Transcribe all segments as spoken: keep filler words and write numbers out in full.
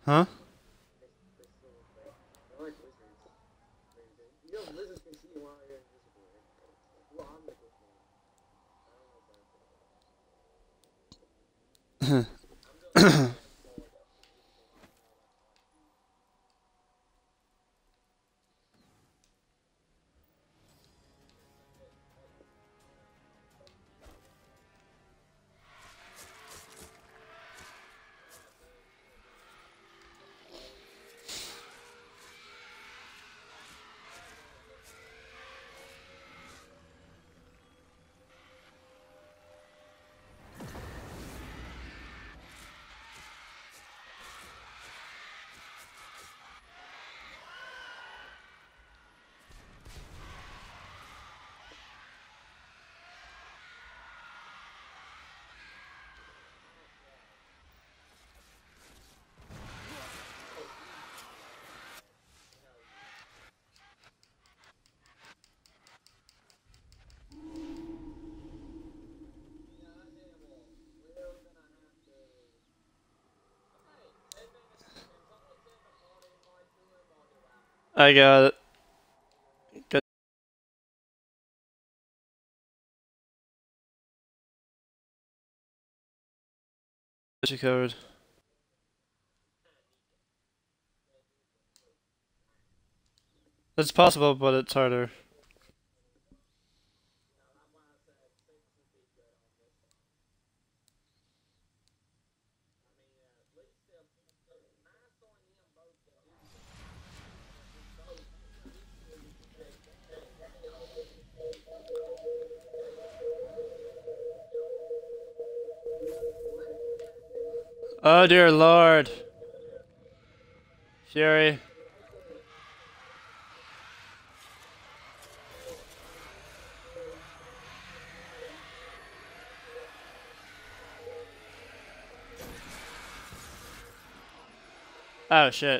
Huh? I got it. Got you covered. It's possible, but it's harder. Oh dear lord. Fury. Oh shit.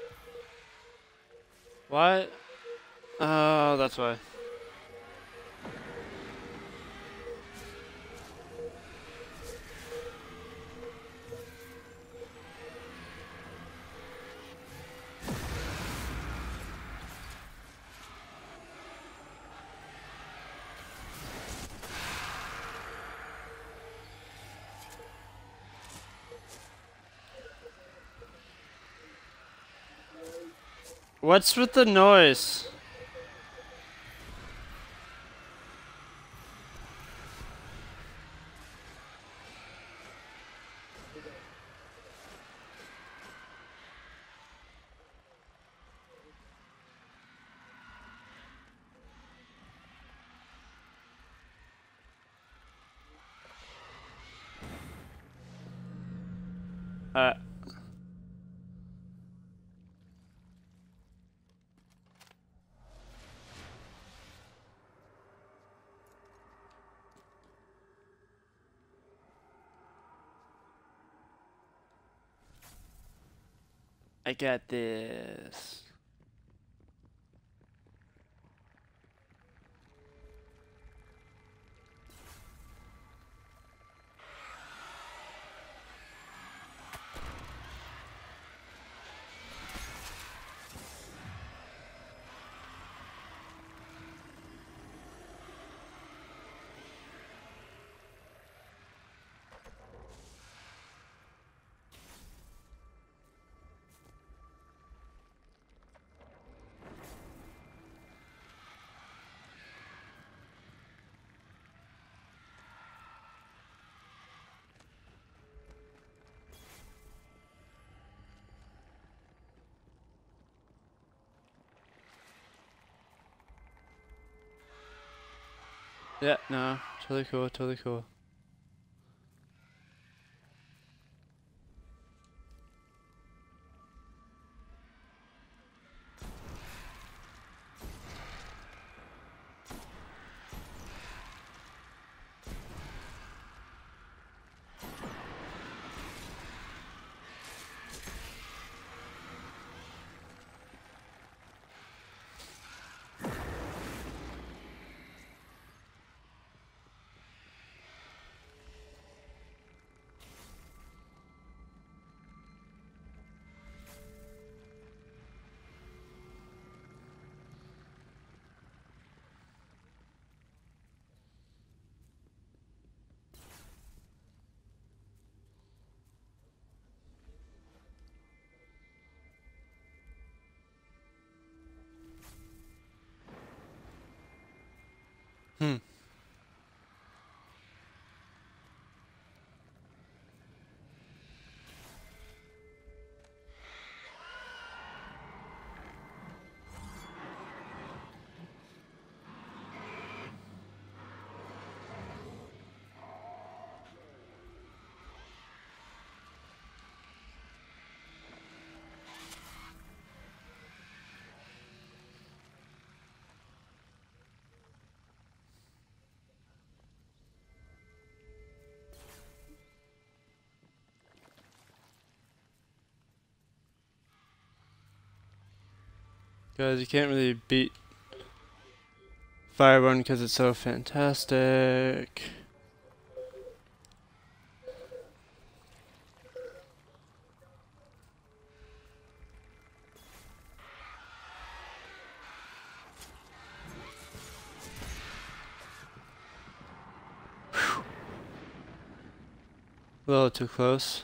What? Oh, that's why. What's with the noise? Uh. I got this. Yeah, no, totally cool, totally cool. Guys, you can't really beat Fireborn because it's so fantastic. Whew. A little too close.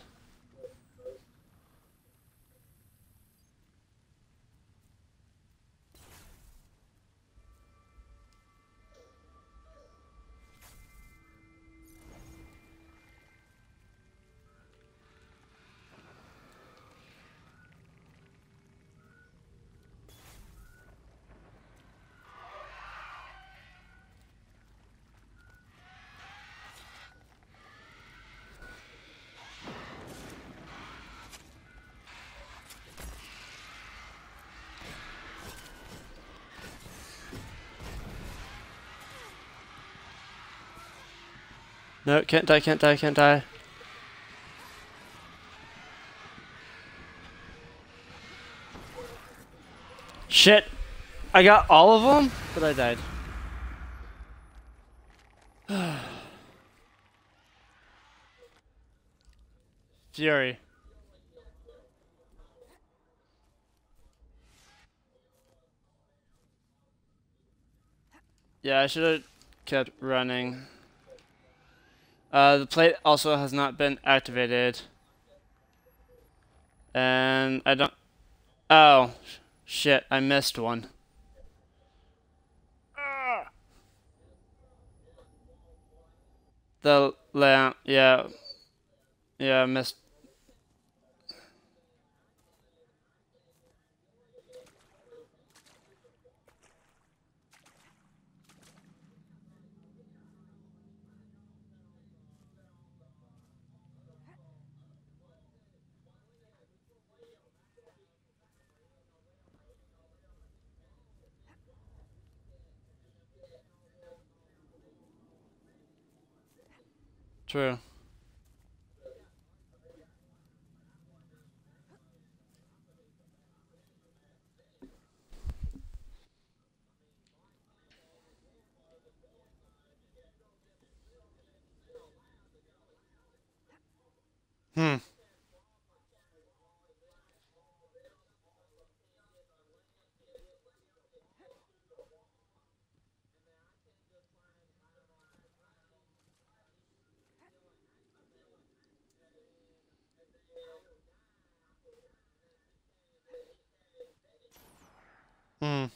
No, can't die, can't die, can't die. Shit! I got all of them, but I died. Fury. Yeah, I should have kept running. Uh, the plate also has not been activated. And I don't... Oh, shit, I missed one. The lamp, yeah. Yeah, I missed. True. Hmm. Hmm.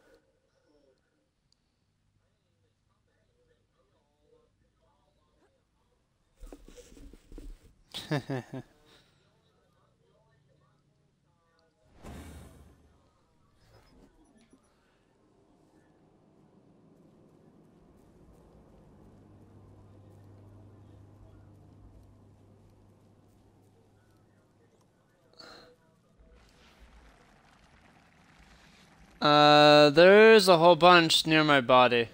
Uh, there's a whole bunch near my body.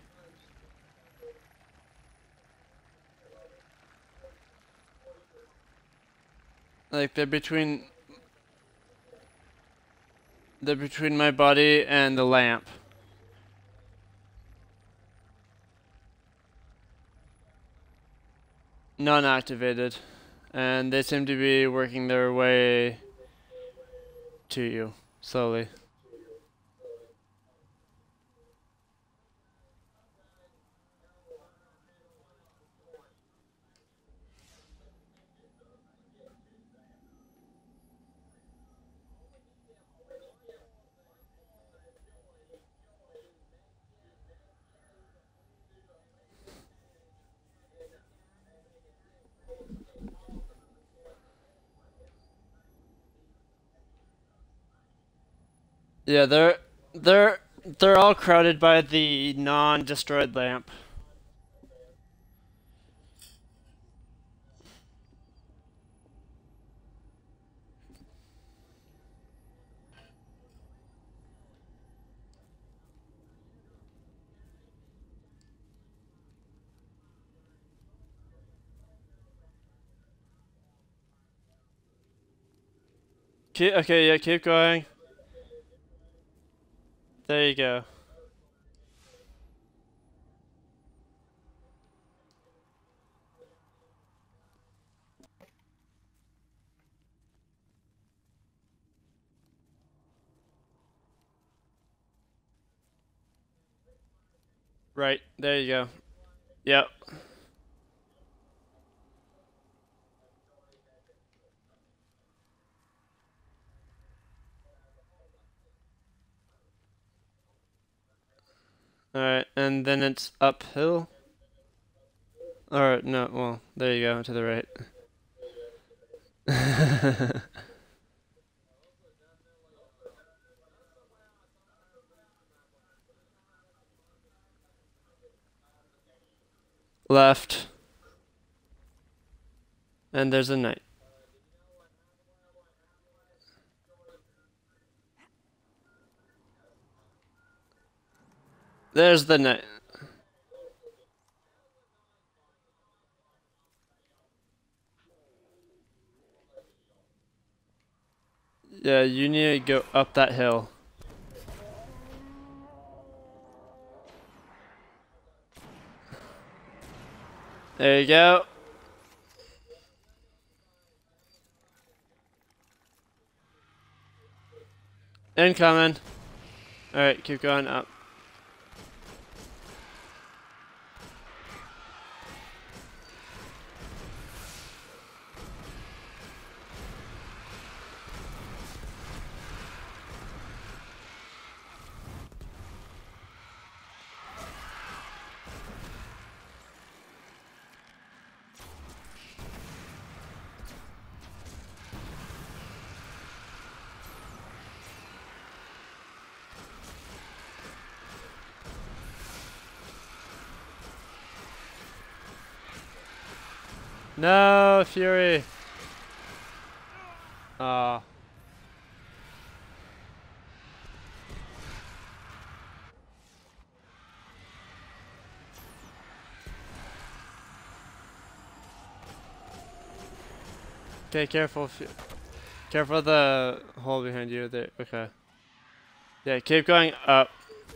Like, they're between... They're between my body and the lamp. Non-activated. And they seem to be working their way to you, slowly. Yeah, they're they're they're all crowded by the non-destroyed lamp. Keep, okay, yeah, keep going. There you go. Right, there you go. Yep. Alright, and then it's uphill. Or, no, well, there you go, to the right. Left. And there's a knight. There's the knight. Yeah, you need to go up that hill. There you go. Incoming. Alright, keep going up. No, Fury. Ah. Okay, careful. Careful of the hole behind you. There. Okay. Yeah, keep going up.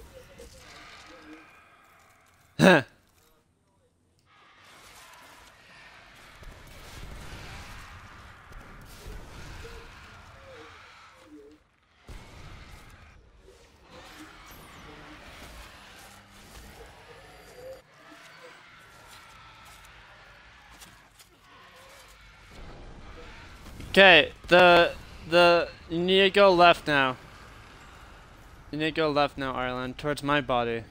Okay, the the you need to go left now. You need to go left now, Ireland, towards my body.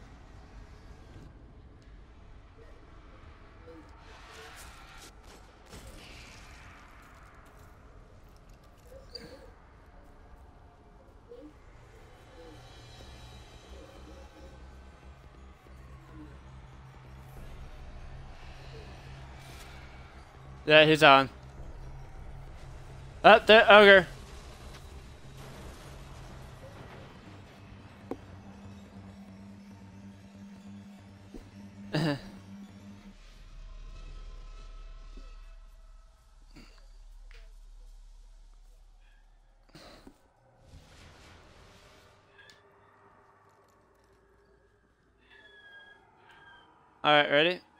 Yeah, he's on. Up there, ogre. Alright, ready?